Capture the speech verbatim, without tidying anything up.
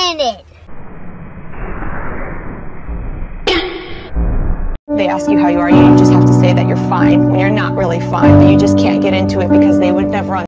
stand it. They ask you how you are, you just have to say that you're fine when you're not really fine, but you just can't get into it because they would never understand.